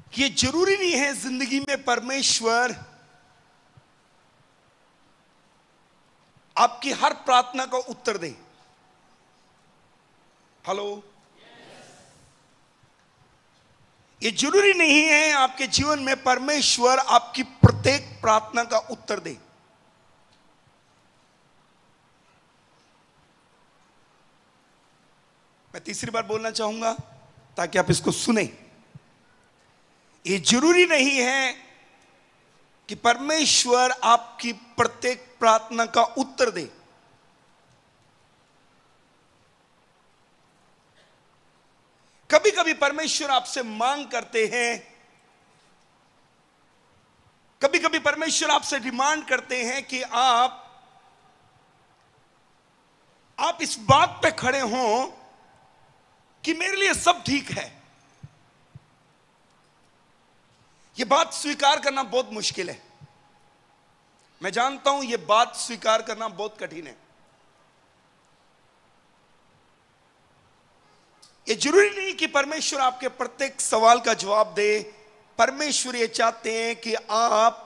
कि ये जरूरी नहीं है जिंदगी में परमेश्वर आपकी हर प्रार्थना का उत्तर दे। हेलो, ये जरूरी नहीं है आपके जीवन में परमेश्वर आपकी प्रत्येक प्रार्थना का उत्तर दे। मैं तीसरी बार बोलना चाहूंगा ताकि आप इसको सुने। ये जरूरी नहीं है कि परमेश्वर आपकी प्रत्येक प्रार्थना का उत्तर दे। कभी कभी परमेश्वर आपसे मांग करते हैं, कभी कभी परमेश्वर आपसे डिमांड करते हैं कि आप इस बात पे खड़े हों कि मेरे लिए सब ठीक है। यह बात स्वीकार करना बहुत मुश्किल है। मैं जानता हूं यह बात स्वीकार करना बहुत कठिन है। यह जरूरी नहीं कि परमेश्वर आपके प्रत्येक सवाल का जवाब दे। परमेश्वर ये चाहते हैं कि आप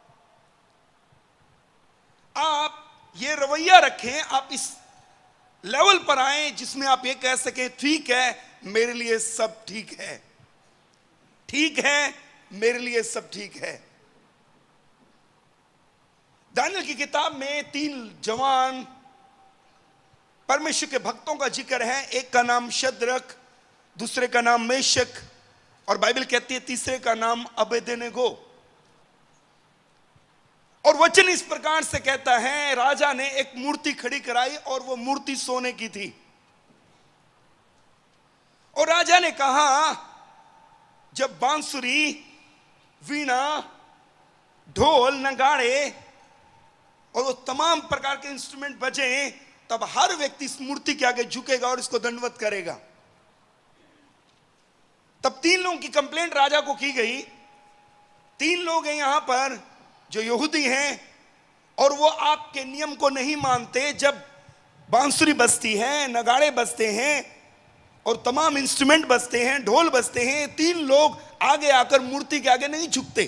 ये रवैया रखें, आप इस लेवल पर आए जिसमें आप ये कह सकें, ठीक है मेरे लिए सब ठीक है, ठीक है मेरे लिए सब ठीक है। दानियल की किताब में 3 जवान परमेश्वर के भक्तों का जिक्र है। एक का नाम शद्रक, दूसरे का नाम मेशक और बाइबल कहती है तीसरे का नाम अबेदनेगो। और वचन इस प्रकार से कहता है, राजा ने एक मूर्ति खड़ी कराई और वो मूर्ति सोने की थी। और राजा ने कहा, जब बांसुरी, वीणा, ढोल, नगाड़े और वो तमाम प्रकार के इंस्ट्रूमेंट बजे, तब हर व्यक्ति इस मूर्ति के आगे झुकेगा और इसको दंडवत करेगा। तब 3 लोगों की कंप्लेंट राजा को की गई। 3 लोग हैं यहां पर जो यहूदी हैं और वो आपके नियम को नहीं मानते। जब बांसुरी बजती है, नगाड़े बजते हैं और तमाम इंस्ट्रूमेंट बजते हैं, ढोल बजते हैं, 3 लोग आगे आकर मूर्ति के आगे नहीं झुकते।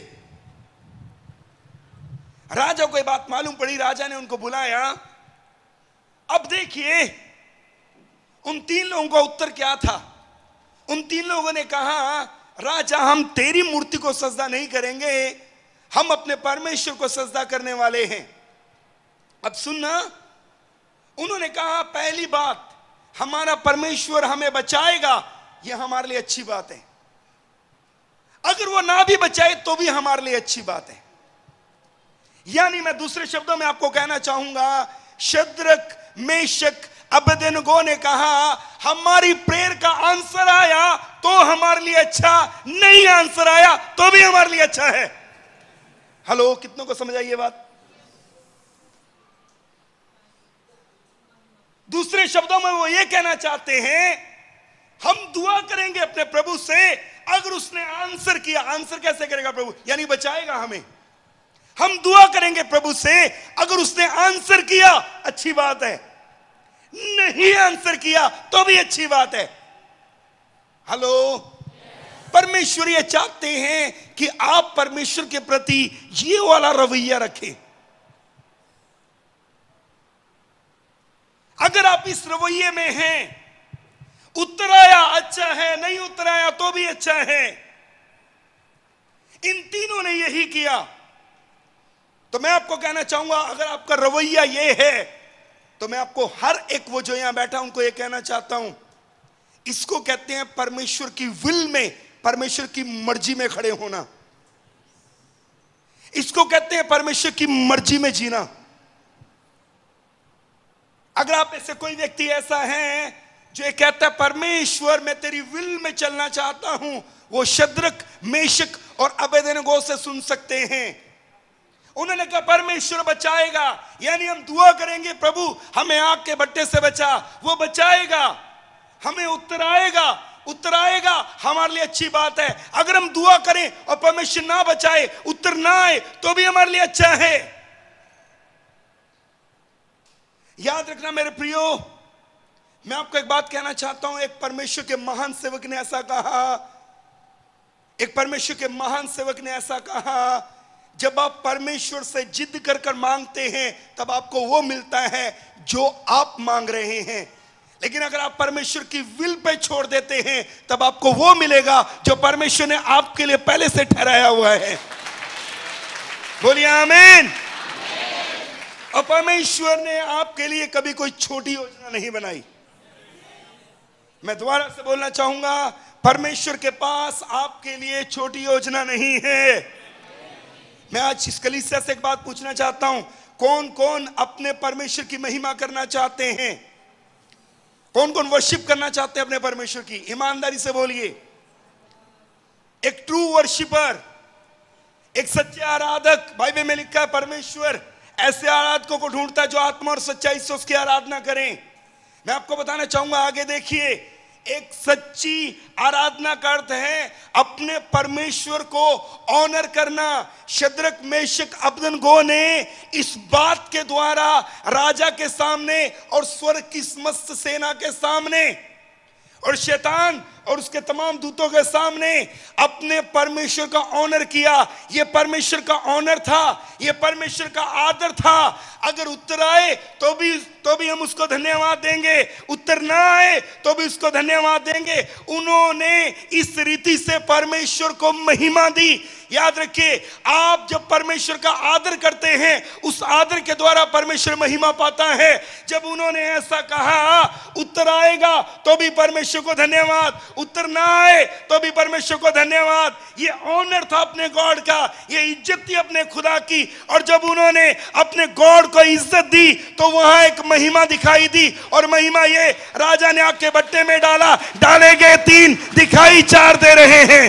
राजा को यह बात मालूम पड़ी। राजा ने उनको बुलाया। अब देखिए उन 3 लोगों का उत्तर क्या था। उन 3 लोगों ने कहा, राजा हम तेरी मूर्ति को सजदा नहीं करेंगे, हम अपने परमेश्वर को सजदा करने वाले हैं। अब सुनना, उन्होंने कहा पहली बात, हमारा परमेश्वर हमें बचाएगा, यह हमारे लिए अच्छी बात है। अगर वो ना भी बचाए तो भी हमारे लिए अच्छी बात है। यानी मैं दूसरे शब्दों में आपको कहना चाहूंगा, शद्रक, मेशक, अबेदनेगो ने कहा हमारी प्रेयर का आंसर आया तो हमारे लिए अच्छा, नहीं आंसर आया तो भी हमारे लिए अच्छा है। हेलो, कितनों को समझ आई ये बात? दूसरे शब्दों में वो ये कहना चाहते हैं, हम दुआ करेंगे अपने प्रभु से, अगर उसने आंसर किया, आंसर कैसे करेगा प्रभु, यानी बचाएगा हमें। हम दुआ करेंगे प्रभु से, अगर उसने आंसर किया अच्छी बात है, नहीं आंसर किया तो भी अच्छी बात है। हेलो, परमेश्वर ये चाहते हैं कि आप परमेश्वर के प्रति ये वाला रवैया रखें। अगर आप इस रवैये में हैं, उत्तर आया अच्छा है, नहीं उत्तर आया तो भी अच्छा है, इन तीनों ने यही किया, तो मैं आपको कहना चाहूंगा, अगर आपका रवैया ये है तो मैं आपको हर एक वो जो यहां बैठा उनको ये कहना चाहता हूं, इसको कहते हैं परमेश्वर की विल में, परमेश्वर की मर्जी में खड़े होना। इसको कहते हैं परमेश्वर की मर्जी में जीना। अगर आप में से कोई व्यक्ति ऐसा है जो ये कहता है परमेश्वर मैं तेरी विल में चलना चाहता हूं, वो शद्रक, मेशक और अबेदनेगो से सुन सकते हैं। उन्होंने कहा परमेश्वर बचाएगा, यानी हम दुआ करेंगे प्रभु हमें आग के भट्टे से बचा, वो बचाएगा, हमें उत्तर आएगा, उत्तर आएगा हमारे लिए अच्छी बात है। अगर हम दुआ करें और परमेश्वर ना बचाए, उत्तर ना आए तो भी हमारे लिए अच्छा है। याद रखना मेरे प्रियो, मैं आपको एक बात कहना चाहता हूं। एक परमेश्वर के महान सेवक ने ऐसा कहा एक परमेश्वर के महान सेवक ने ऐसा कहा, जब आप परमेश्वर से जिद कर कर मांगते हैं तब आपको वो मिलता है जो आप मांग रहे हैं, लेकिन अगर आप परमेश्वर की विल पे छोड़ देते हैं तब आपको वो मिलेगा जो परमेश्वर ने आपके लिए पहले से ठहराया हुआ है। बोलिए आमीन। और परमेश्वर ने आपके लिए कभी कोई छोटी योजना नहीं बनाई। मैं दोबारा से बोलना चाहूंगा, परमेश्वर के पास आपके लिए छोटी योजना नहीं है। मैं आज इस कलीसिया से एक बात पूछना चाहता हूं, कौन कौन अपने परमेश्वर की महिमा करना चाहते हैं? कौन कौन वर्शिप करना चाहते हैं अपने परमेश्वर की? ईमानदारी से बोलिए। एक ट्रू वर्शिपर, एक सच्चे आराधक, बाइबल में लिखा है परमेश्वर ऐसे आराधकों को ढूंढता है जो आत्मा और सच्चाई से उसकी आराधना करें। मैं आपको बताना चाहूंगा, आगे देखिए, एक सच्ची आराधना का अर्थ है अपने परमेश्वर को ऑनर करना। शद्रक मेशक अबेदनगो ने इस बात के द्वारा राजा के सामने और स्वर्ग की समस्त सेना के सामने और शैतान और उसके तमाम दूतों के सामने अपने परमेश्वर का ऑनर किया। यह परमेश्वर का ऑनर था, यह परमेश्वर का आदर था। अगर उत्तर आए तो भी हम उसको धन्यवाद देंगे, उत्तर ना आए तो भी उसको धन्यवाद देंगे। उन्होंने इस रीति से परमेश्वर को महिमा दी। याद रखिए, आप जब परमेश्वर का आदर करते हैं, उस आदर के द्वारा परमेश्वर महिमा पाता है। जब उन्होंने ऐसा कहा, उत्तर आएगा तो भी परमेश्वर को धन्यवाद, उत्तर ना आए तो भी परमेश्वर को धन्यवाद। ये ऑनर था अपने गॉड का, ये इज्जत थी अपने खुदा की। और जब उन्होंने अपने गॉड को इज्जत दी तो वहां एक महिमा दिखाई दी। और महिमा ये, राजा ने आग के भट्टे में डाला, डाले गए 3, दिखाई 4 दे रहे हैं।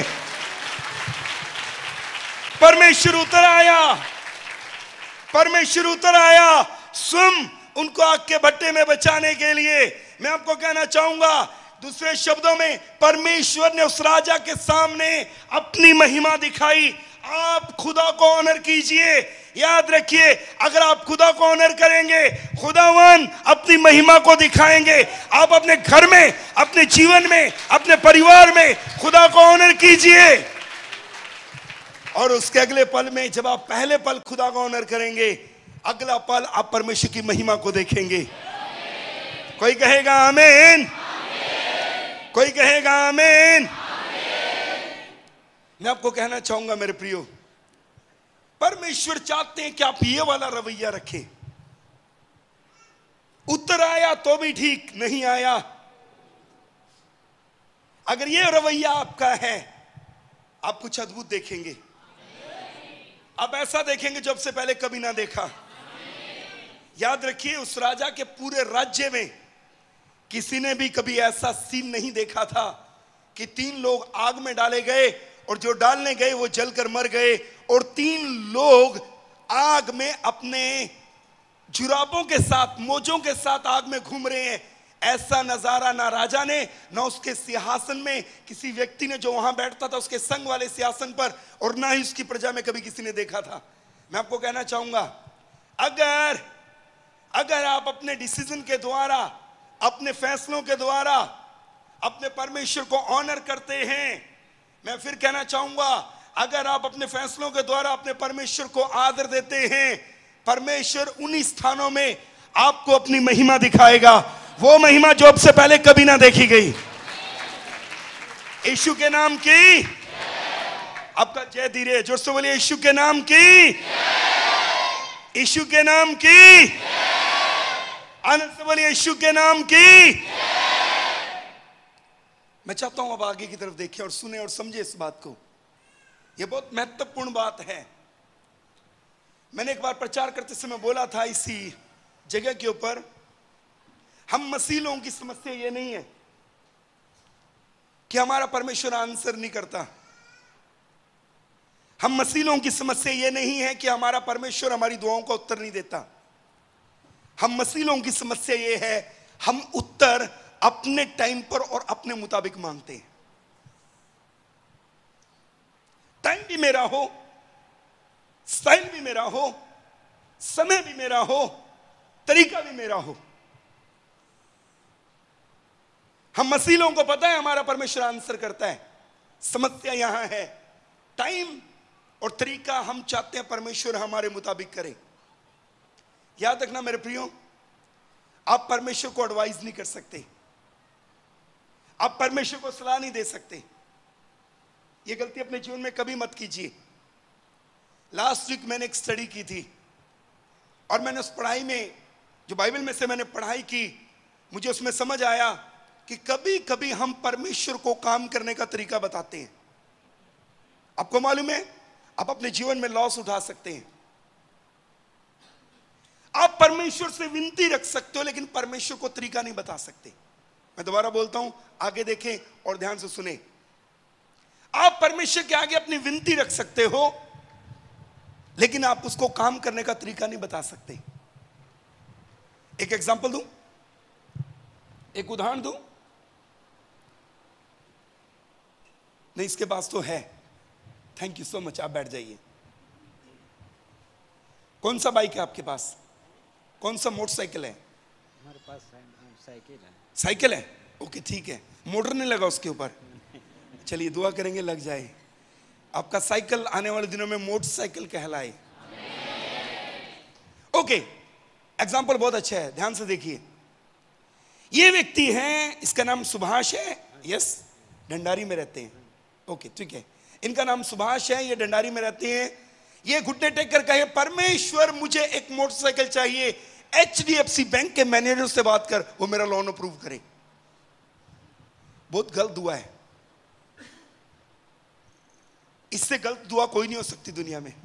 परमेश्वर उतर आया, परमेश्वर उतर आया स्वयं उनको आग के भट्टे में बचाने के लिए। मैं आपको कहना चाहूंगा, दूसरे शब्दों में, परमेश्वर ने उस राजा के सामने अपनी महिमा दिखाई। आप खुदा को ऑनर कीजिए। याद रखिए, अगर आप खुदा को ऑनर करेंगे, खुदावन अपनी महिमा को दिखाएंगे। आप अपने घर में, अपने जीवन में, अपने परिवार में खुदा को ऑनर कीजिए। और उसके अगले पल में, जब आप पहले पल खुदा को ऑनर करेंगे, अगला पल आप परमेश्वर की महिमा को देखेंगे। कोई कहेगा आमीन? कोई कहेगा आमीन? मैं आपको कहना चाहूंगा मेरे प्रियो, परमेश्वर चाहते हैं कि आप ये वाला रवैया रखें। उत्तर आया तो भी ठीक, नहीं आया, अगर ये रवैया आपका है, आप कुछ अद्भुत देखेंगे। आप ऐसा देखेंगे जो सबसे पहले कभी ना देखा। याद रखिए, उस राजा के पूरे राज्य में किसी ने भी कभी ऐसा सीन नहीं देखा था कि 3 लोग आग में डाले गए और जो डालने गए वो जलकर मर गए, और 3 लोग आग में अपने जुराबों के साथ, मोजों के साथ आग में घूम रहे हैं। ऐसा नजारा ना राजा ने, ना उसके सिंहासन में किसी व्यक्ति ने जो वहां बैठता था उसके संग वाले सिंहासन पर, और ना ही उसकी प्रजा में कभी किसी ने देखा था। मैं आपको कहना चाहूंगा, अगर आप अपने डिसीजन के द्वारा, अपने फैसलों के द्वारा अपने परमेश्वर को ऑनर करते हैं, मैं फिर कहना चाहूंगा, अगर आप अपने फैसलों के द्वारा अपने परमेश्वर को आदर देते हैं, परमेश्वर उन्हीं स्थानों में आपको अपनी महिमा दिखाएगा। वो महिमा जो अब से पहले कभी ना देखी गई। यीशु के नाम की आपका जय धीरे, जोर से बोलिए, यीशु के नाम की, यीशु के नाम की, आनंद से बोलिए, यीशु के नाम की। मैं चाहता हूं अब आगे की तरफ देखें और सुने और समझे इस बात को। यह बहुत महत्वपूर्ण बात है। मैंने एक बार प्रचार करते समय बोला था इसी जगह के ऊपर, हम मसीह लोगों की समस्या ये नहीं है कि हमारा परमेश्वर आंसर नहीं करता। हम मसीह लोगों की समस्या ये नहीं है कि हमारा परमेश्वर हमारी दुआओं का उत्तर नहीं देता। हम मसीह लोगों की समस्या ये है, हम उत्तर अपने टाइम पर और अपने मुताबिक मांगते हैं। टाइम भी मेरा हो, स्टाइल भी मेरा हो, समय भी मेरा हो, तरीका भी मेरा हो। हम मसीह लोगों को पता है हमारा परमेश्वर आंसर करता है। समस्या यहां है, टाइम और तरीका हम चाहते हैं परमेश्वर हमारे मुताबिक करे। याद रखना मेरे प्रियो, आप परमेश्वर को एडवाइस नहीं कर सकते, आप परमेश्वर को सलाह नहीं दे सकते। ये गलती अपने जीवन में कभी मत कीजिए। लास्ट वीक मैंने एक स्टडी की थी और मैंने उस पढ़ाई में, जो बाइबल में से मैंने पढ़ाई की, मुझे उसमें समझ आया कि कभी कभी हम परमेश्वर को काम करने का तरीका बताते हैं। आपको मालूम है, आप अपने जीवन में लॉस उठा सकते हैं। आप परमेश्वर से विनती रख सकते हो, लेकिन परमेश्वर को तरीका नहीं बता सकते। मैं दोबारा बोलता हूं, आगे देखें और ध्यान से सुने। आप परमेश्वर के आगे अपनी विनती रख सकते हो, लेकिन आप उसको काम करने का तरीका नहीं बता सकते। एक एग्जांपल दूं, एक उदाहरण दूं? नहीं, इसके पास तो है। थैंक यू सो मच, आप बैठ जाइए। कौन सा बाइक है आपके पास? कौन सा मोटरसाइकिल है? हमारे पास साइकिल है। साइकिल है, ओके ठीक है। मोटर नहीं लगा उसके ऊपर? चलिए दुआ करेंगे लग जाए। आपका साइकिल आने वाले दिनों में मोटरसाइकिल कहलाए। ओके, एग्जाम्पल बहुत अच्छा है, ध्यान से देखिए। ये व्यक्ति है, इसका नाम सुभाष है। यस, डंडारी में रहते हैं। ओके ठीक है, इनका नाम सुभाष है, ये डंडारी में रहते हैं। ये घुटने टेक कर कहे, परमेश्वर मुझे एक मोटरसाइकिल चाहिए, HDFC बैंक के मैनेजर से बात कर, वो मेरा लोन अप्रूव करे। बहुत गलत दुआ है, इससे गलत दुआ कोई नहीं हो सकती दुनिया में।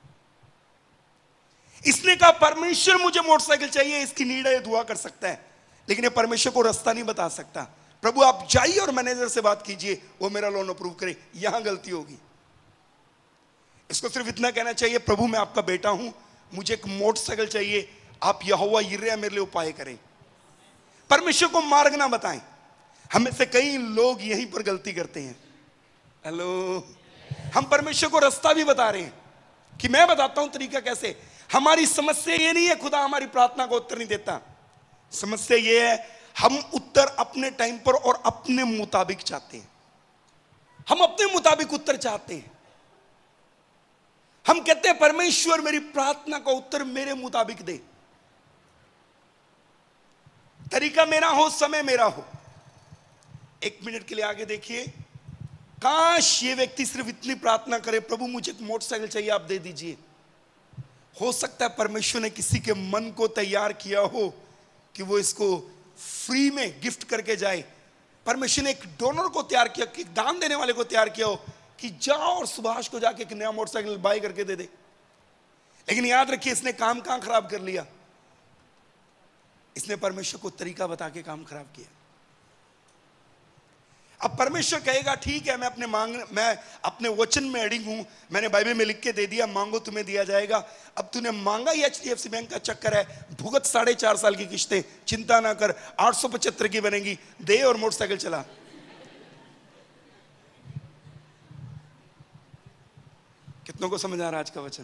इसने कहा परमेश्वर मुझे मोटरसाइकिल चाहिए, इसकी नीड है, ये दुआ कर सकता है, लेकिन ये परमेश्वर को रास्ता नहीं बता सकता। प्रभु आप जाइए और मैनेजर से बात कीजिए, वो मेरा लोन अप्रूव करे। यहां गलती होगी। इसको सिर्फ इतना कहना चाहिए, प्रभु मैं आपका बेटा हूं, मुझे एक मोटरसाइकिल चाहिए, आप यहोवा यिर्मयाह मेरे लिए उपाय करें। परमेश्वर को मार्ग ना बताएं। हमें से कई लोग यहीं पर गलती करते हैं। हेलो, हम परमेश्वर को रास्ता भी बता रहे हैं कि मैं बताता हूं तरीका कैसे। हमारी समस्या ये नहीं है खुदा हमारी प्रार्थना को उत्तर नहीं देता। समस्या ये है हम उत्तर अपने टाइम पर और अपने मुताबिक चाहते हैं। हम अपने मुताबिक उत्तर चाहते हैं। हम कहते हैं परमेश्वर मेरी प्रार्थना का उत्तर मेरे मुताबिक दे, तरीका मेरा हो, समय मेरा हो। एक मिनट के लिए आगे देखिए। काश ये व्यक्ति सिर्फ इतनी प्रार्थना करे, प्रभु मुझे एक मोटरसाइकिल चाहिए, आप दे दीजिए। हो सकता है परमेश्वर ने किसी के मन को तैयार किया हो कि वो इसको फ्री में गिफ्ट करके जाए। परमेश्वर ने एक डोनर को तैयार किया, कि दान देने वाले को तैयार किया हो कि जाओ और सुभाष को जाके एक नया मोटरसाइकिल बाय करके दे दे। लेकिन याद रखिए, इसने काम कहां खराब कर लिया? इसने परमेश्वर को तरीका बता के काम खराब किया। अब परमेश्वर कहेगा ठीक है, मैं अपने वचन में अड़िग हूं, मैंने बाइबल में लिख के दे दिया, मांगो तुम्हें दिया जाएगा। अब तूने मांगा ही HDFC बैंक का चक्कर है, भुगत 4.5 साल की किश्तें, चिंता ना कर, 875 की बनेगी, दे और मोटरसाइकिल चला। कितनों को समझ आ रहा है आज का वचन?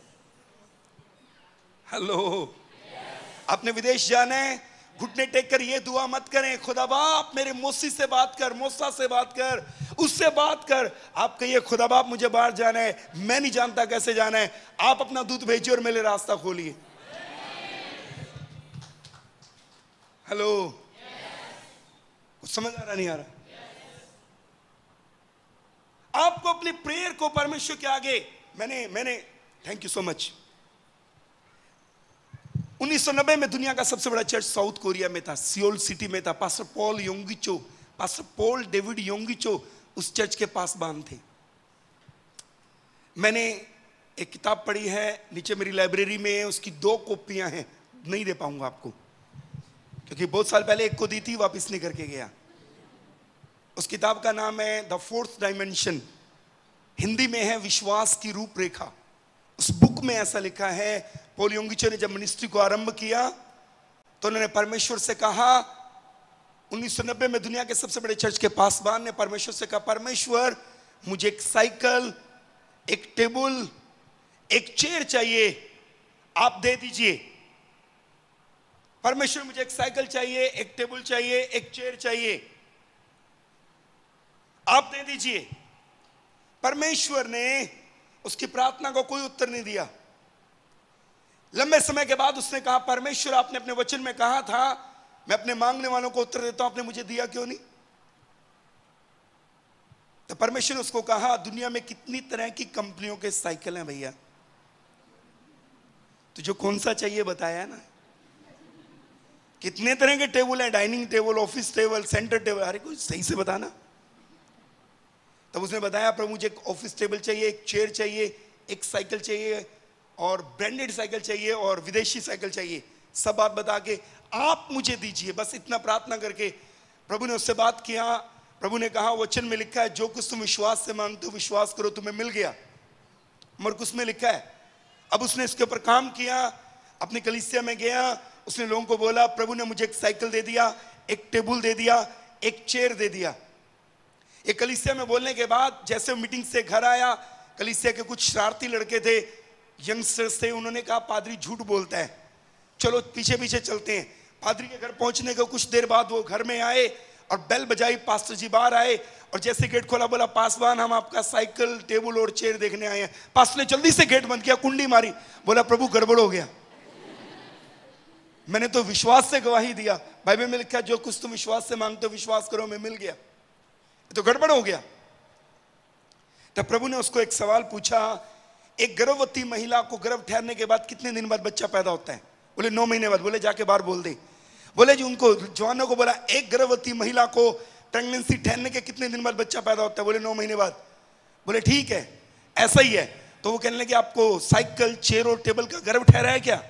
हेलो, आपने विदेश जाना है, घुटने टेक कर ये दुआ मत करें, खुदा बाप मेरे मौसी से बात कर, मौसा से बात कर, उससे बात कर। आप कहिए खुदा बाप मुझे बाहर जाना है, मैं नहीं जानता कैसे जाना है, आप अपना दूत भेजिए और मेरे रास्ता खोलिए। हेलो, कुछ समझ आ रहा नहीं आ रहा? आपको अपनी प्रेयर को परमेश्वर के आगे, मैंने थैंक यू सो मच। 1990 में दुनिया का सबसे बड़ा चर्च साउथ कोरिया में था, सियोल सिटी में था। पास्टर पॉल डेविड योंगिचो उस चर्च के पास बांध थे। मैंने एक किताब पढ़ी है, नीचे मेरी लाइब्रेरी में है, उसकी 2 कॉपियां हैं, नहीं दे पाऊंगा आपको क्योंकि बहुत साल पहले एक को दी थी, वापस नहीं करके गया। उस किताब का नाम है द फोर्थ डायमेंशन, हिंदी में है विश्वास की रूपरेखा। उस बुक में ऐसा लिखा है, पॉल योंगिचो ने जब मिनिस्ट्री को आरंभ किया तो उन्होंने परमेश्वर से कहा, 1990 में दुनिया के सबसे बड़े चर्च के पासवान ने परमेश्वर से कहा, परमेश्वर मुझे एक साइकिल, एक टेबल, एक चेयर चाहिए, आप दे दीजिए। परमेश्वर मुझे एक साइकिल चाहिए, एक टेबल चाहिए, एक चेयर चाहिए, आप दे दीजिए। परमेश्वर ने उसकी प्रार्थना को कोई उत्तर नहीं दिया। लंबे समय के बाद उसने कहा, परमेश्वर आपने अपने वचन में कहा था मैं अपने मांगने वालों को उत्तर देता हूं, आपने मुझे दिया क्यों नहीं? तो परमेश्वर ने उसको कहा, दुनिया में कितनी तरह की कंपनियों के साइकिल हैं भैया, तुझे कौन सा चाहिए बताया ना। कितने तरह के टेबल हैं, dining table, office table, centre table, अरे कुछ सही से बताना। तब उसने बताया, प्रभु मुझे एक ऑफिस टेबल चाहिए, एक चेयर चाहिए, एक साइकिल चाहिए, और ब्रांडेड साइकिल चाहिए, और विदेशी साइकिल चाहिए। सब बात बता के आप मुझे दीजिए, बस इतना प्रार्थना करके प्रभु ने उससे बात किया। प्रभु ने कहा, वचन में लिखा है जो कुछ तुम विश्वास से मांगते हो विश्वास करो तुम्हें मिल गया। मरकुस में लिखा है। अब उसने इसके ऊपर काम किया, अपनी कलीसिया में गया, उसने लोगों को बोला, प्रभु ने मुझे एक साइकिल दे दिया, एक टेबल दे दिया, एक चेयर दे दिया। एक कलीसिया में बोलने के बाद जैसे मीटिंग से घर आया, कलीसिया के कुछ शरारती लड़के थे, यंगस्टर्स थे, उन्होंने कहा पादरी झूठ बोलता है, चलो पीछे पीछे चलते हैं। पादरी के घर पहुंचने के कुछ देर बाद वो घर में आए और बेल बजाई, पास्टर जी बाहर आए और जैसे गेट खोला बोला, पासवान हम आपका साइकिल, टेबल और चेयर देखने आए हैं। पास्टर ने जल्दी से गेट बंद किया, कुंडी मारी, बोला प्रभु गड़बड़ हो गया, मैंने तो विश्वास से गवाही दिया, बाइबल में लिखा है जो कुछ तुम विश्वास से मांगते हो विश्वास करो मैं मिल गया, तो गड़बड़ हो गया। तब प्रभु ने उसको एक सवाल पूछा, एक गर्भवती महिला को गर्भ ठहरने के बाद कितने दिन बाद बच्चा पैदा होता है? बोले 9 महीने बाद। बोले जाके बाहर बोल दे। बोले जी उनको जवानों को बोला, एक गर्भवती महिला को प्रेगनेंसी ठहरने के कितने दिन बाद बच्चा पैदा होता है? बोले 9 महीने बाद। बोले ठीक है ऐसा ही है। तो वो कहने लगे आपको साइकिल, चेयर और टेबल का गर्भ ठहरा है क्या?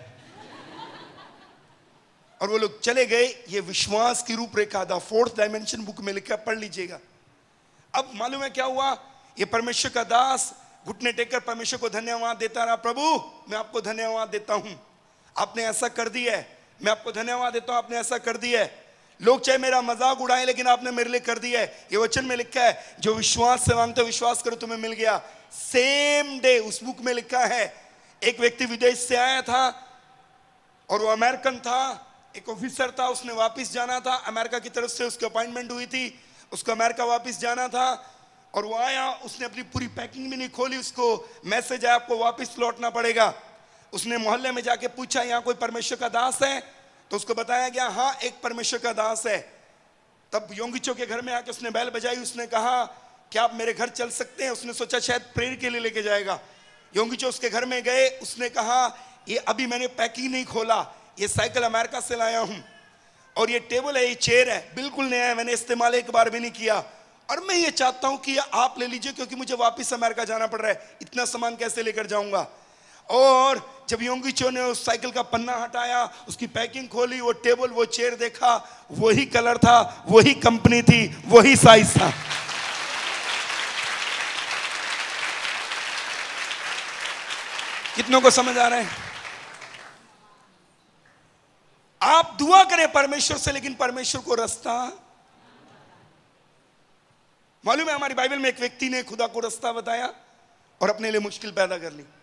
और वो लोग चले गए। ये विश्वास की रूपरेखा द फोर्थ डायमेंशन बुक में लिखा, पढ़ लीजिएगा। अब मालूम है क्या हुआ? ये परमेश्वर का दास घुटने टेककर परमेश्वर को धन्यवाद देता रहा, प्रभु मैं आपको धन्यवाद देता हूं, आपने ऐसा कर दिया है, मैं आपको धन्यवाद देता हूं, आपने ऐसा कर दिया है। लोग चाहे मेरा मजाक उड़ाएं लेकिन आपने मेरे लिए कर दिया है। ये वचन में लिखा है जो विश्वास से मांगते हो विश्वास करो तुम्हें मिल गया। सेम डे उस बुक में लिखा है, एक व्यक्ति विदेश से आया था और वो अमेरिकन था, एक ऑफिसर था, उसने वापस जाना था, अमेरिका की तरफ से उसकी अपॉइंटमेंट हुई थी, उसको अमेरिका वापस जाना था। और वो आया, उसने अपनी पूरी पैकिंग भी नहीं खोली, उसको मैसेज आया आपको वापस लौटना पड़ेगा। उसने मोहल्ले में जाके पूछा यहाँ कोई परमेश्वर का दास है? तो उसको बताया गया हाँ एक परमेश्वर का दास है। तब योंगिचो के घर में आके उसने बैल बजाई, उसने कहा क्या आप मेरे घर चल सकते हैं? उसने सोचा शायद प्रेयर के लिए लेके जाएगा। योंगिचो उसके घर में गए, उसने कहा ये अभी मैंने पैकिंग नहीं खोला, ये साइकिल अमेरिका से लाया हूं और ये टेबल है, ये चेयर है, बिल्कुल नया है, मैंने इस्तेमाल एक बार भी नहीं किया और मैं ये चाहता हूं कि ये आप ले लीजिए क्योंकि मुझे वापस अमेरिका जाना पड़ रहा है, इतना सामान कैसे लेकर जाऊंगा। और जब योंगिचो ने उस साइकिल का पन्ना हटाया, उसकी पैकिंग खोली, वो टेबल वो चेयर देखा, वही कलर था, वही कंपनी थी, वही साइज था। कितनों को समझ आ रहा है? आप दुआ करें परमेश्वर से, लेकिन परमेश्वर को रास्ता मालूम है। हमारी बाइबल में एक व्यक्ति ने खुदा को रास्ता बताया और अपने लिए मुश्किल पैदा कर ली।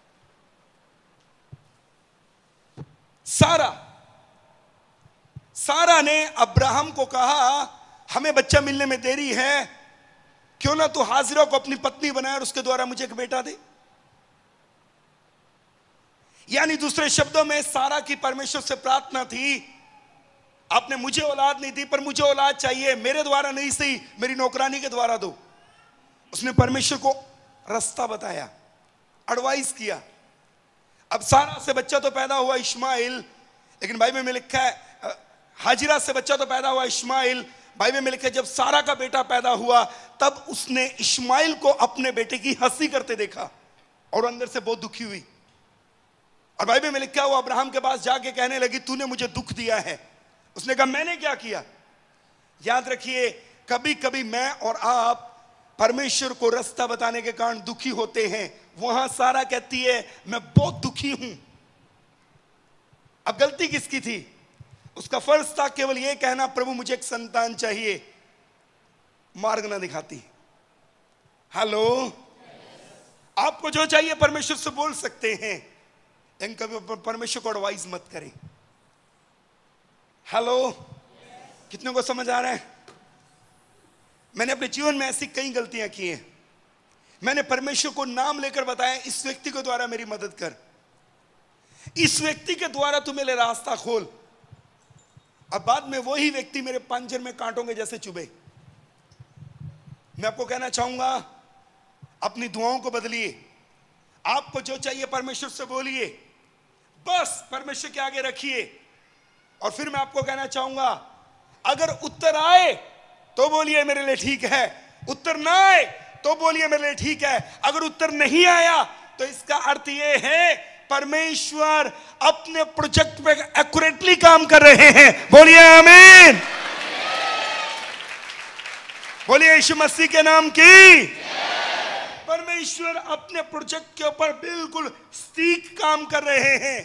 सारा ने अब्राहम को कहा हमें बच्चा मिलने में देरी है, क्यों ना तू हाजिरा को अपनी पत्नी बनाए और उसके द्वारा मुझे एक बेटा दे। यानी दूसरे शब्दों में सारा की परमेश्वर से प्रार्थना थी, आपने मुझे औलाद नहीं दी पर मुझे औलाद चाहिए, मेरे द्वारा नहीं सही मेरी नौकरानी के द्वारा दो। उसने परमेश्वर को रास्ता बताया, एडवाइस किया। अब सारा से बच्चा तो पैदा हुआ इश्माइल, लेकिन बाइबल में लिखा है हाजिरा से बच्चा तो पैदा हुआ इश्माइल। बाइबल में लिखा है जब सारा का बेटा पैदा हुआ तब उसने इश्माइल को अपने बेटे की हंसी करते देखा और अंदर से बहुत दुखी हुई। और बाइबल में लिखा है वो अब्राहम के पास जाके कहने लगी तूने मुझे दुख दिया है। उसने कहा मैंने क्या किया? याद रखिए कभी कभी मैं और आप परमेश्वर को रास्ता बताने के कारण दुखी होते हैं। वहां सारा कहती है मैं बहुत दुखी हूं। अब गलती किसकी थी? उसका फर्ज था केवल यह कहना प्रभु मुझे एक संतान चाहिए, मार्ग ना दिखाती। हेलो, आपको जो चाहिए परमेश्वर से बोल सकते हैं, लेकिन कभी परमेश्वर को एडवाइस मत करें। हेलो, कितने को समझ आ रहा है? मैंने अपने जीवन में ऐसी कई गलतियां की हैं, मैंने परमेश्वर को नाम लेकर बताया, इस व्यक्ति के द्वारा मेरी मदद कर, इस व्यक्ति के द्वारा तू मेरे रास्ता खोल। अब बाद में वही व्यक्ति मेरे पंजर में कांटों के जैसे चुभे। मैं आपको कहना चाहूंगा, अपनी दुआओं को बदलिए। आपको जो चाहिए परमेश्वर से बोलिए, बस परमेश्वर के आगे रखिए। और फिर मैं आपको कहना चाहूंगा, अगर उत्तर आए तो बोलिए मेरे लिए ठीक है, उत्तर ना आए तो बोलिए मेरे लिए ठीक है। अगर उत्तर नहीं आया तो इसका अर्थ यह है परमेश्वर अपने प्रोजेक्ट पे एक्यूरेटली काम कर रहे हैं। बोलिए आमीन। बोलिए यीशु मसीह के नाम की। परमेश्वर अपने प्रोजेक्ट के ऊपर बिल्कुल सटीक काम कर रहे हैं।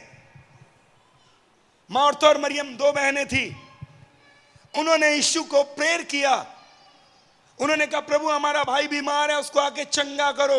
मार्था और मरियम दो बहनें थी, उन्होंने यीशु को प्रेयर किया। उन्होंने कहा प्रभु हमारा भाई बीमार है, उसको आके चंगा करो।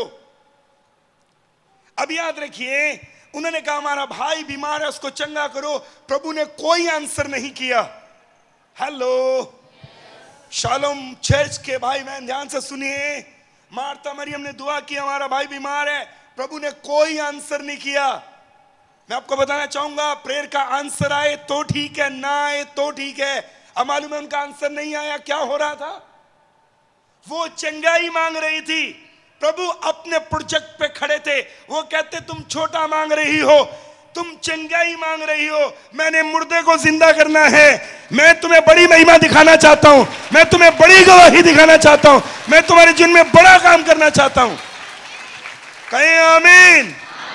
अब याद रखिए, उन्होंने कहा हमारा भाई बीमार है, उसको चंगा करो। प्रभु ने कोई आंसर नहीं किया। हेलो शालोम चर्च के भाई बहन ध्यान से सुनिए, मार्था मरियम ने दुआ की हमारा भाई बीमार है, प्रभु ने कोई आंसर नहीं किया। मैं आपको बताना चाहूंगा, प्रेयर का आंसर आए तो ठीक है, ना आए तो ठीक है। अब मालूम है उनका आंसर नहीं आया, क्या हो रहा था? वो चंगाई मांग रही थी। प्रभु अपने प्रोजेक्ट पे खड़े थे। वो कहते तुम छोटा मांग रही हो, तुम चंगाई मांग रही हो, मैंने मुर्दे को जिंदा करना है। मैं तुम्हें बड़ी महिमा दिखाना चाहता हूं, मैं तुम्हें बड़ी गवाही दिखाना चाहता हूं, मैं तुम्हारे जीवन में बड़ा काम करना चाहता हूं। कहें आमीन।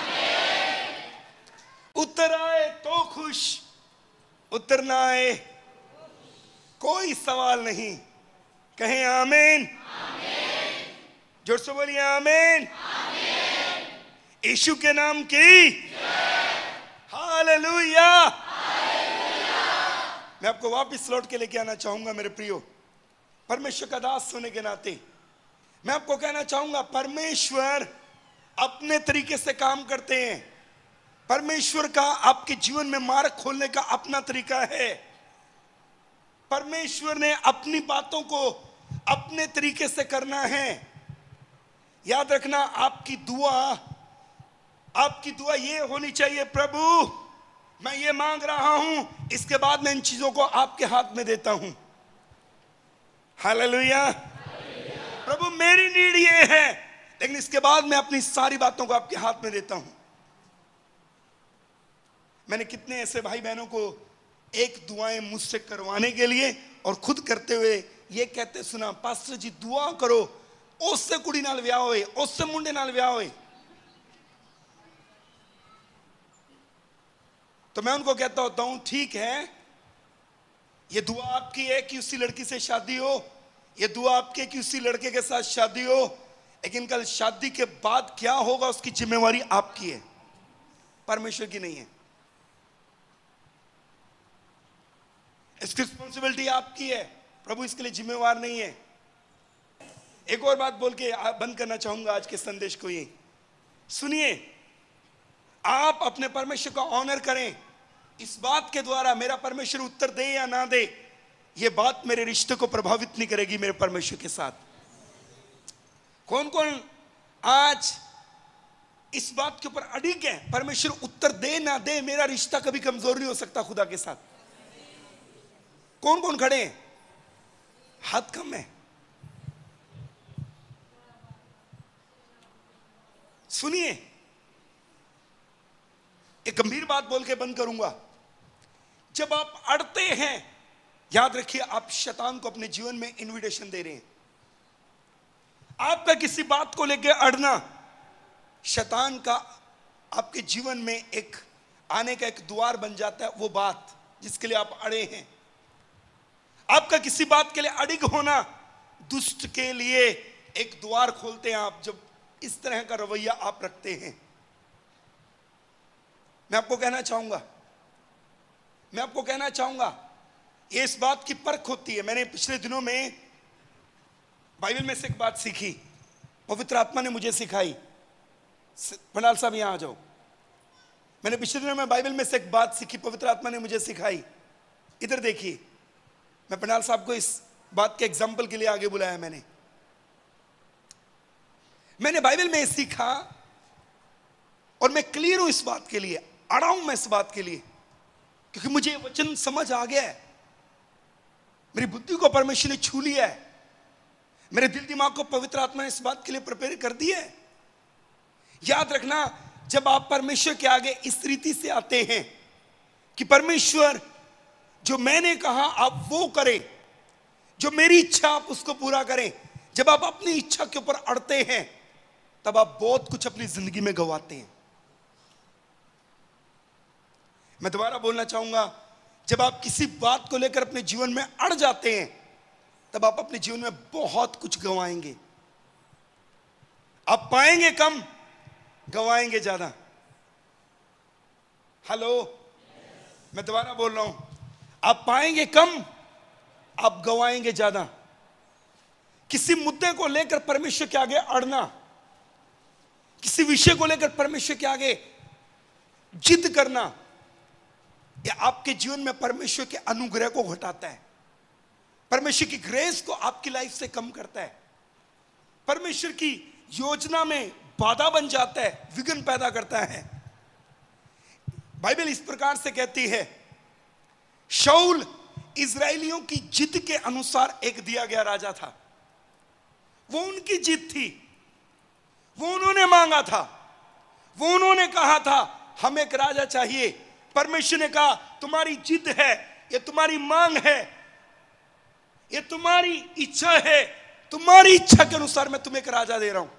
उत्तर आए तो खुश, उत्तर ना आए कोई सवाल नहीं। कहें आमीन। जोर से बोलिए आमीन। यीशु के नाम की हालेलुया। मैं आपको वापस लौट के लेके आना चाहूंगा मेरे प्रियो, परमेश्वर का दास होने के नाते मैं आपको कहना चाहूंगा, परमेश्वर अपने तरीके से काम करते हैं। परमेश्वर का आपके जीवन में मार्ग खोलने का अपना तरीका है। परमेश्वर ने अपनी बातों को अपने तरीके से करना है। याद रखना, आपकी दुआ ये होनी चाहिए, प्रभु मैं ये मांग रहा हूं, इसके बाद मैं इन चीजों को आपके हाथ में देता हूं। हालेलुया। प्रभु मेरी नीड ये है, लेकिन इसके बाद मैं अपनी सारी बातों को आपके हाथ में देता हूं। मैंने कितने ऐसे भाई बहनों को एक दुआएं मुझसे करवाने के लिए और खुद करते हुए ये कहते सुना, पास्टर जी दुआ करो उससे कुड़ी नाल व्याह होए, उससे मुंडे नाल व्याह होए। तो मैं उनको कहता होता हूं, ठीक है, ये दुआ आपकी है कि उसी लड़की से शादी हो, ये दुआ आपकी है कि उसी लड़के के साथ शादी हो, लेकिन कल शादी के बाद क्या होगा उसकी जिम्मेवारी आपकी है, परमेश्वर की नहीं है। इसकी रिस्पॉन्सिबिलिटी आपकी है, प्रभु इसके लिए जिम्मेवार नहीं है। एक और बात बोल के बंद करना चाहूंगा आज के संदेश को। ये सुनिए, आप अपने परमेश्वर का ऑनर करें। इस बात के द्वारा मेरा परमेश्वर उत्तर दे या ना दे, ये बात मेरे रिश्ते को प्रभावित नहीं करेगी मेरे परमेश्वर के साथ। कौन कौन आज इस बात के ऊपर अडिग है, परमेश्वर उत्तर दे ना दे मेरा रिश्ता कभी कमजोर नहीं हो सकता खुदा के साथ? कौन कौन खड़े हैं? हाथ कम है। सुनिए, एक गंभीर बात बोल के बंद करूंगा। जब आप अड़ते हैं, याद रखिए आप शैतान को अपने जीवन में इनविटेशन दे रहे हैं। आपका किसी बात को लेकर अड़ना शैतान का आपके जीवन में एक आने का एक द्वार बन जाता है। वो बात जिसके लिए आप अड़े हैं, आपका किसी बात के लिए अडिग होना दुष्ट के लिए एक द्वार खोलते हैं आप, जब इस तरह का रवैया आप रखते हैं। मैं आपको कहना चाहूंगा ये इस बात की परख होती है। मैंने पिछले दिनों में बाइबल में से एक बात सीखी, पवित्र आत्मा ने मुझे सिखाई। पंडाल साहब यहां आ जाओ। मैंने पिछले दिनों में बाइबल में से एक बात सीखी, पवित्र आत्मा ने मुझे सिखाई। इधर देखिए, मैं पंडाल साहब को इस बात के एग्जाम्पल के लिए आगे बुलाया। मैंने बाइबल में सीखा और मैं क्लियर हूं इस बात के लिए, अड़ा हूं मैं इस बात के लिए, क्योंकि मुझे वचन समझ आ गया है, मेरी बुद्धि को परमेश्वर ने छू लिया है, मेरे दिल दिमाग को पवित्र आत्मा ने इस बात के लिए प्रिपेयर कर दिया है। याद रखना, जब आप परमेश्वर के आगे इस रीति से आते हैं कि परमेश्वर जो मैंने कहा आप वो करें, जो मेरी इच्छा आप उसको पूरा करें, जब आप अपनी इच्छा के ऊपर अड़ते हैं तब आप बहुत कुछ अपनी जिंदगी में गंवाते हैं। मैं दोबारा बोलना चाहूंगा, जब आप किसी बात को लेकर अपने जीवन में अड़ जाते हैं तब आप अपने जीवन में बहुत कुछ गंवाएंगे। आप पाएंगे कम, गंवाएंगे ज्यादा। हेलो, मैं दोबारा बोल रहा हूं, आप पाएंगे कम, आप गंवाएंगे ज्यादा। किसी मुद्दे को लेकर परमेश्वर के आगे अड़ना, किसी विषय को लेकर परमेश्वर के आगे जिद करना, यह आपके जीवन में परमेश्वर के अनुग्रह को घटाता है, परमेश्वर की ग्रेस को आपकी लाइफ से कम करता है, परमेश्वर की योजना में बाधा बन जाता है, विघ्न पैदा करता है। बाइबल इस प्रकार से कहती है, शाऊल इजरायलियों की जिद के अनुसार एक दिया गया राजा था। वो उनकी जिद थी, वो उन्होंने मांगा था, वो उन्होंने कहा था हमें एक राजा चाहिए। परमेश्वर ने कहा तुम्हारी जिद है, ये तुम्हारी मांग है, ये तुम्हारी इच्छा है, तुम्हारी इच्छा के अनुसार मैं तुम्हें एक राजा दे रहा हूं।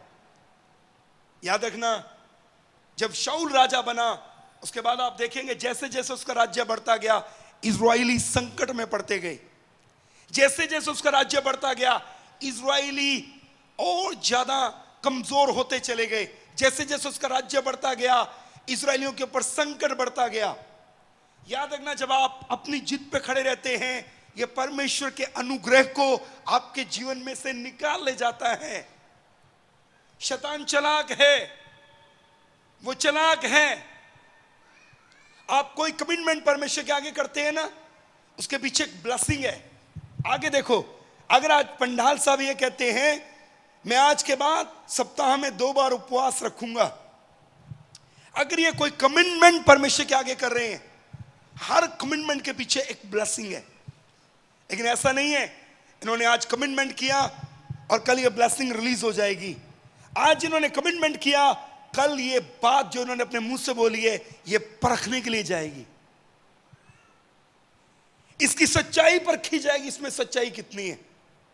याद रखना, जब शाऊल राजा बना उसके बाद आप देखेंगे जैसे जैसे उसका राज्य बढ़ता गया इजरायली संकट में पड़ते गए। जैसे जैसे उसका राज्य बढ़ता गया इजरायली और ज्यादा कमजोर होते चले गए। जैसे जैसे उसका राज्य बढ़ता गया इजरायलियों के ऊपर संकट बढ़ता गया। याद रखना, जब आप अपनी जिद पे खड़े रहते हैं, यह परमेश्वर के अनुग्रह को आपके जीवन में से निकाल ले जाता है। शैतान चालाक है, वो चालाक है। आप कोई कमिटमेंट परमेश्वर के आगे करते हैं ना, उसके पीछे एक ब्लेसिंग है। आगे देखो, अगर आज पंडाल साहब ये कहते हैं मैं आज के बाद सप्ताह में 2 बार उपवास रखूंगा, अगर ये कोई कमिटमेंट परमेश्वर के आगे कर रहे हैं, हर कमिटमेंट के पीछे एक ब्लेसिंग है। लेकिन ऐसा नहीं है इन्होंने आज कमिटमेंट किया और कल ये ब्लेसिंग रिलीज हो जाएगी। आज इन्होंने कमिटमेंट किया, कल ये बात जो इन्होंने अपने मुंह से बोली है ये परखने के लिए जाएगी, इसकी सच्चाई परखी जाएगी, इसमें सच्चाई कितनी है।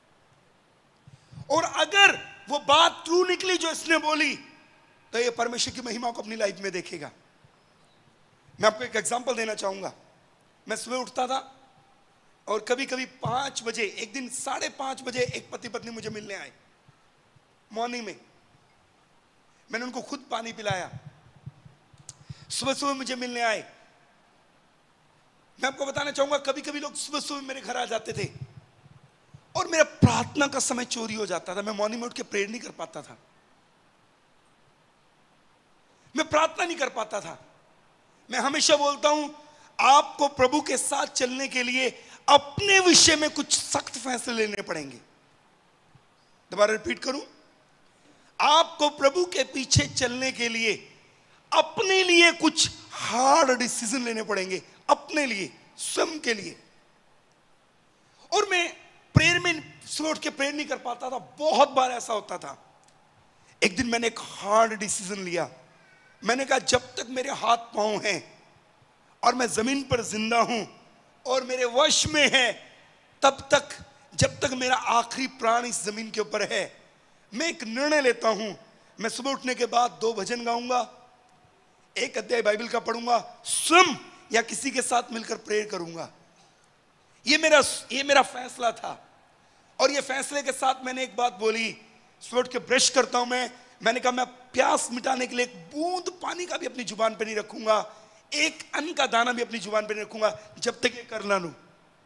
और अगर वो बात ट्रू निकली जो इसने बोली तो ये परमेश्वर की महिमा को अपनी लाइफ में देखेगा। मैं आपको एक एग्जांपल देना चाहूंगा। मैं सुबह उठता था और कभी कभी 5 बजे, एक दिन 5:30 बजे एक पति पत्नी मुझे मिलने आए मॉर्निंग में। मैंने उनको खुद पानी पिलाया, सुबह सुबह मुझे मिलने आए। मैं आपको बताना चाहूंगा, कभी कभी लोग सुबह सुबह मेरे घर आ जाते थे और मेरा प्रार्थना का समय चोरी हो जाता था। मैं मॉर्निंग में उठ के प्रेयर नहीं कर पाता था, मैं प्रार्थना नहीं कर पाता था। मैं हमेशा बोलता हूं, आपको प्रभु के साथ चलने के लिए अपने विषय में कुछ सख्त फैसले लेने पड़ेंगे। दोबारा रिपीट करूं, आपको प्रभु के पीछे चलने के लिए अपने लिए कुछ हार्ड डिसीजन लेने पड़ेंगे, अपने लिए, स्वयं के लिए। और मैं प्रेयर में सुबह उठ के प्रेयर नहीं कर पाता था, बहुत बार ऐसा होता था। एक दिन मैंने एक हार्ड डिसीजन लिया। मैंने कहा जब तक मेरे हाथ पांव हैं और मैं जमीन पर जिंदा हूं और मेरे वश में है, तब तक, जब तक मेरा आखिरी प्राण इस जमीन के ऊपर है, मैं एक निर्णय लेता हूं। मैं सुबह उठने के बाद 2 भजन गाऊंगा, 1 अध्याय बाइबल का पढ़ूंगा, स्वयं या किसी के साथ मिलकर प्रेयर करूंगा। ये मेरा फैसला था। और ये फैसले के साथ मैंने एक बात बोली, सुबह उठ के ब्रश करता हूं मैंने कहा मैं प्यास मिटाने के लिए एक बूंद पानी का भी अपनी जुबान पे नहीं रखूंगा, एक अन्न का दाना भी अपनी जुबान पे नहीं रखूंगा जब तक ये कर ना लूं।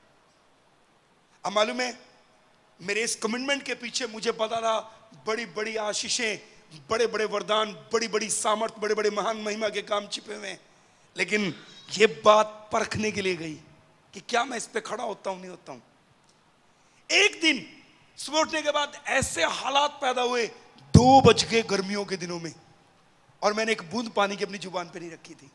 अब मालूम है, मेरे इस कमिटमेंट के पीछे मुझे पता था बड़ी बड़ी आशीषें, बड़े बड़े वरदान, बड़ी बड़ी सामर्थ, बड़े बड़े महान महिमा के काम छिपे हुए हैं। लेकिन ये बात परखने के लिए गई कि क्या मैं इस पे खड़ा होता हूं, नहीं होता हूं। एक दिन सुबह उठने के बाद ऐसे हालात पैदा हुए, 2 बज गए गर्मियों के दिनों में, और मैंने एक बूंद पानी की अपनी जुबान पे नहीं रखी थी।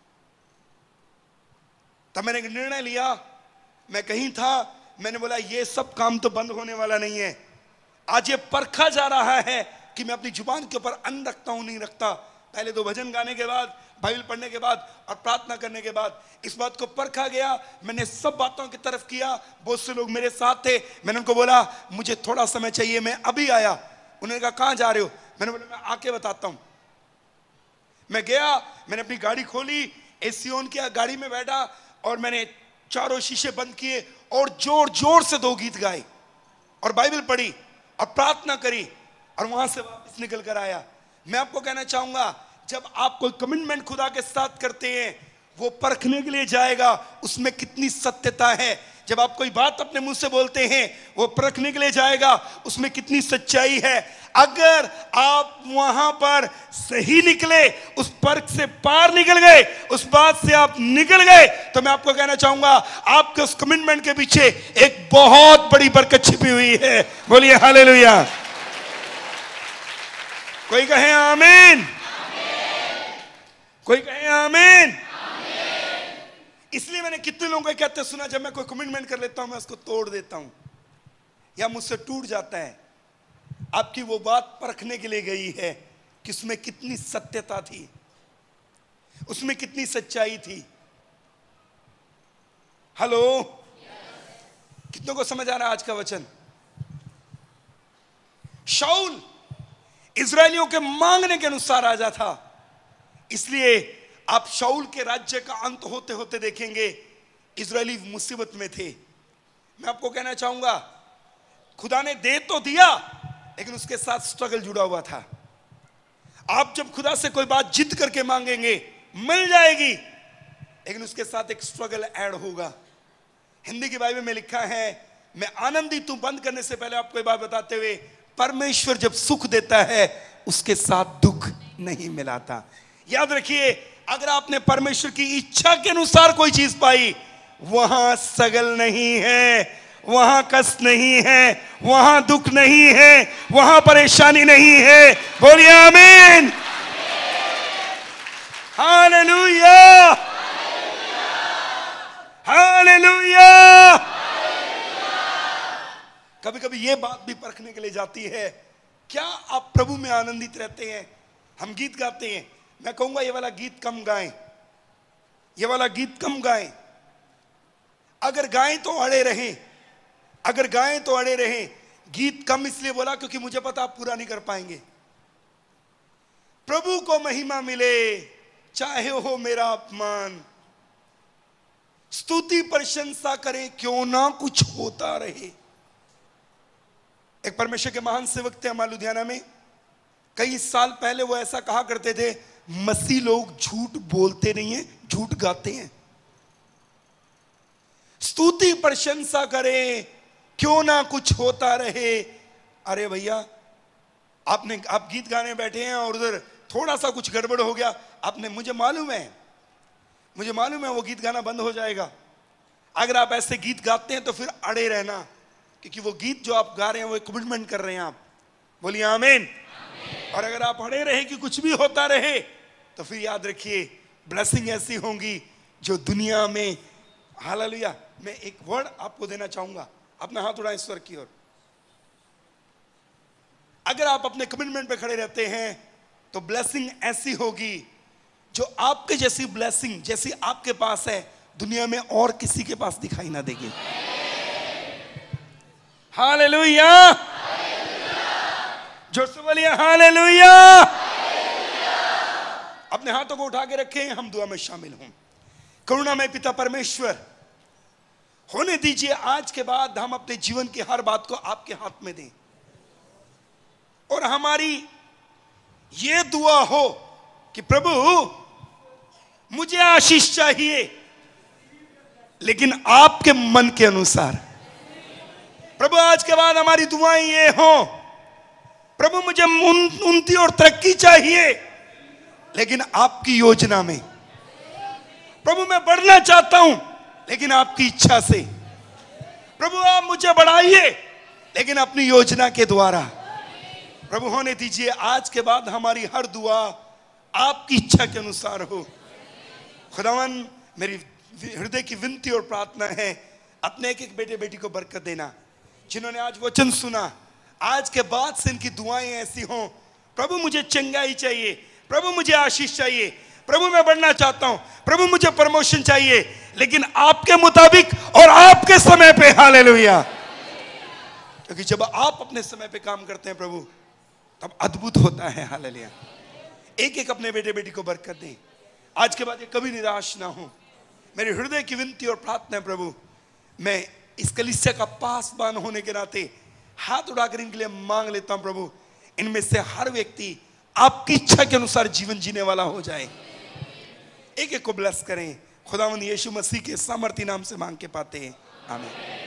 तब मैंने एक निर्णय लिया, मैं कहीं था, मैंने बोला ये सब काम तो बंद होने वाला नहीं है। आज ये परखा जा रहा है कि मैं अपनी जुबान के ऊपर अन्न रखता हूं नहीं रखता। पहले 2 भजन गाने के बाद, बाइबल पढ़ने के बाद और प्रार्थना करने के बाद इस बात को परखा गया। मैंने सब बातों की तरफ किया। बहुत से लोग मेरे साथ थे। मैंने उनको बोला मुझे थोड़ा समय चाहिए, मैं अभी आया। उन्होंने कहा कहां जा रहे हो? मैंने बोला मैं आके बताता हूं। मैं गया, मैंने अपनी गाड़ी खोली, एसी ऑन किया, गाड़ी में बैठा और मैंने चारों शीशे बंद किए और जोर जोर से 2 गीत गाए और बाइबल पढ़ी और प्रार्थना करी और वहां से वापस निकल कर आया। मैं आपको कहना चाहूंगा, जब आप कोई कमिटमेंट खुदा के साथ करते हैं, वो परखने के लिए जाएगा उसमें कितनी सत्यता है। जब आप कोई बात अपने मुंह से बोलते हैं, वो परखने के लिए जाएगा उसमें कितनी सच्चाई है। अगर आप वहां पर सही निकले, उस परख से पार निकल गए, उस बात से आप निकल गए, तो मैं आपको कहना चाहूंगा आपके उस कमिटमेंट के पीछे एक बहुत बड़ी बरकत छिपी हुई है। बोलिए हालेलुया। कोई कहे आमीन, कोई कहे आमीन। इसलिए मैंने कितने लोगों को कहते सुना, जब मैं कोई कमिटमेंट कर लेता हूं मैं उसको तोड़ देता हूं या मुझसे टूट जाता है। आपकी वो बात परखने के लिए गई है कि उसमें कितनी सत्यता थी, उसमें कितनी सच्चाई थी। हेलो, कितनों को समझ आ रहा है आज का वचन? शाऊल इजरायलियों के मांगने के अनुसार राजा था, इसलिए आप शाऊल के राज्य का अंत होते होते देखेंगे इजरायली मुसीबत में थे। मैं आपको कहना चाहूंगा, खुदा ने दे तो दिया लेकिन उसके साथ स्ट्रगल जुड़ा हुआ था। आप जब खुदा से कोई बात जिद करके मांगेंगे मिल जाएगी, लेकिन उसके साथ एक स्ट्रगल ऐड होगा। हिंदी की बाइबल में लिखा है, मैं आनंदित हूं, बंद करने से पहले आपको एक बात बताते हुए, परमेश्वर जब सुख देता है उसके साथ दुख नहीं मिलाता। याद रखिए, अगर आपने परमेश्वर की इच्छा के अनुसार कोई चीज पाई, वहां सगल नहीं है, वहां कष्ट नहीं है, वहां दुख नहीं है, वहां परेशानी नहीं है। बोलिए आमीन, हालेलुया, हालेलुया। कभी कभी ये बात भी परखने के लिए जाती है, क्या आप प्रभु में आनंदित रहते हैं? हम गीत गाते हैं, मैं कहूंगा ये वाला गीत कम गाएं, ये वाला गीत कम गाएं। अगर गाएं तो अड़े रहें, अगर गाएं तो अड़े रहें। गीत कम इसलिए बोला क्योंकि मुझे पता आप पूरा नहीं कर पाएंगे। प्रभु को महिमा मिले चाहे हो मेरा अपमान, स्तुति प्रशंसा करें क्यों ना कुछ होता रहे। एक परमेश्वर के महान सेवक थे हमारे लुधियाना में, कई साल पहले वो ऐसा कहा करते थे, मसीह लोग झूठ बोलते नहीं है, झूठ गाते हैं। स्तुति प्रशंसा करें क्यों ना कुछ होता रहे। अरे भैया, आप गीत गाने बैठे हैं और उधर थोड़ा सा कुछ गड़बड़ हो गया, आपने, मुझे मालूम है वो गीत गाना बंद हो जाएगा। अगर आप ऐसे गीत गाते हैं तो फिर अड़े रहना, क्योंकि वो गीत जो आप गा रहे हैं वो कमिटमेंट कर रहे हैं आप। बोलिए आमीन। और अगर आप अड़े रहे कि कुछ भी होता रहे, तो फिर याद रखिए ब्लेसिंग ऐसी होंगी जो दुनिया में, हालेलुया। मैं एक वर्ड आपको देना चाहूंगा, अपना हाथ उठाएं ईश्वर की ओर। अगर आप अपने कमिटमेंट पे खड़े रहते हैं तो ब्लेसिंग ऐसी होगी जो आपके जैसी ब्लेसिंग जैसी आपके पास है दुनिया में और किसी के पास दिखाई ना देगी। हालेलुया, जोर से बोलिए हालेलुया। अपने हाथों को उठा के रखें, हम दुआ में शामिल हों। करुणामय पिता परमेश्वर, होने दीजिए आज के बाद हम अपने जीवन की हर बात को आपके हाथ में दें, और हमारी ये दुआ हो कि प्रभु मुझे आशीष चाहिए लेकिन आपके मन के अनुसार। प्रभु आज के बाद हमारी दुआएं ये हो, प्रभु मुझे उन्नति और तरक्की चाहिए लेकिन आपकी योजना में। प्रभु मैं बढ़ना चाहता हूं लेकिन आपकी इच्छा से। प्रभु आप मुझे बढ़ाइए लेकिन अपनी योजना के द्वारा। प्रभु होने दीजिए आज के बाद हमारी हर दुआ आपकी इच्छा के अनुसार हो। खुदावन मेरी हृदय की विनती और प्रार्थना है, अपने एक एक बेटे बेटी को बरकत देना जिन्होंने आज वचन सुना। आज के बाद से इनकी दुआएं ऐसी हों, प्रभु मुझे चंगाई चाहिए, प्रभु मुझे आशीष चाहिए, प्रभु मैं बढ़ना चाहता हूं, प्रभु मुझे प्रमोशन चाहिए, लेकिन आपके मुताबिक और आपके समय पे। हालेलुया। क्योंकि जब आप अपने समय पे काम करते हैं प्रभु, तब अद्भुत होता है। हालेलुया। एक एक अपने बेटे बेटी को बरकत दें। आज के बाद ये कभी निराश ना हो। मेरे हृदय की विनती और प्रार्थना है प्रभु, मैं इस कलीसिया का पासबान होने के नाते हाथ उठाकर इनके लिए मांग लेता हूं प्रभु, इनमें से हर व्यक्ति आपकी इच्छा के अनुसार जीवन जीने वाला हो जाए। एक एक को ब्लेस करें। खुदावंद यीशु मसीह के सामर्थी नाम से मांग के पाते हैं, आमीन।